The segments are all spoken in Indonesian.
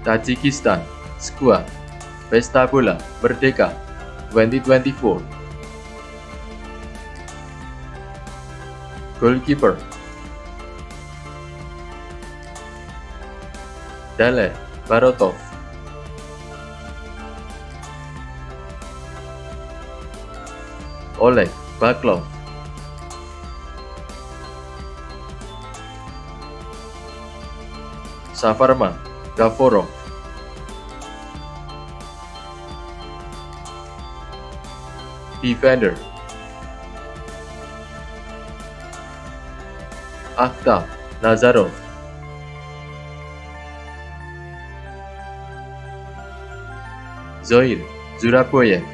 Tajikistan Squad Pesta Bola Merdeka 2024. Goalkeeper Dale Barotov. Oleg Baklov. Safarman Gaforov. Defender Akhtar Nazarov. Zoir Zurapoyev.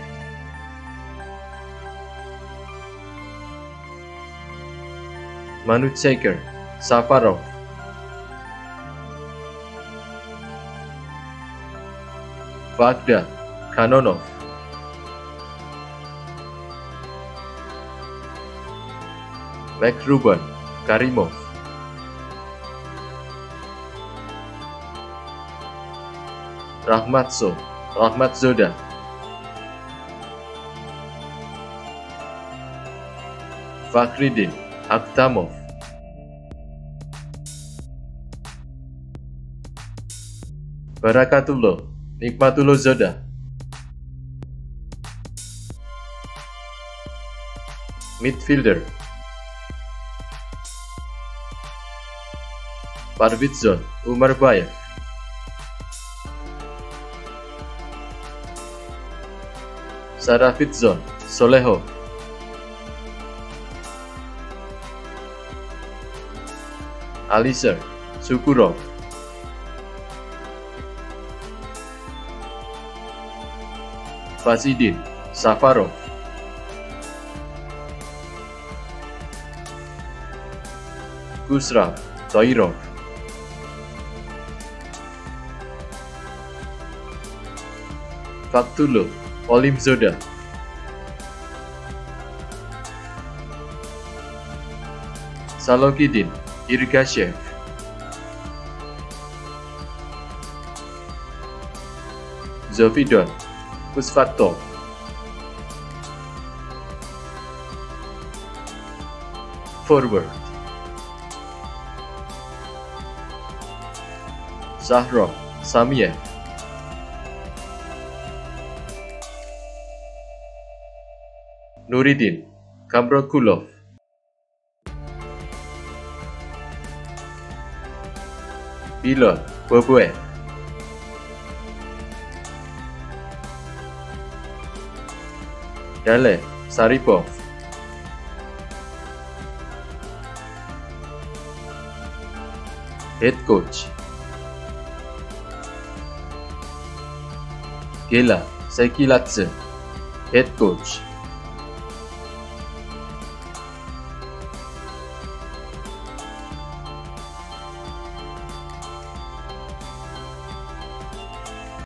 Manucheker Safarov. Baghdad Kanonov. Mekruban Karimov. Rahmatzoda. Fakhridin Akhtamov. Barakatullah Nikmatullah Zoda. Midfielder Parvitzon Umarbayev. Sarafitzon Solehov. Alisher Sukurov. Fasidin Safarov. Kusra Toirov. Faktullah Olimzoda. Salokidin Irgashev. Zovidon Kusfatov. Forward Zahrov Samiev. Nuridin Kamrokulov. Bilal Boboev. Dale Saripov. Head Coach Gela Sekiladze. Head Coach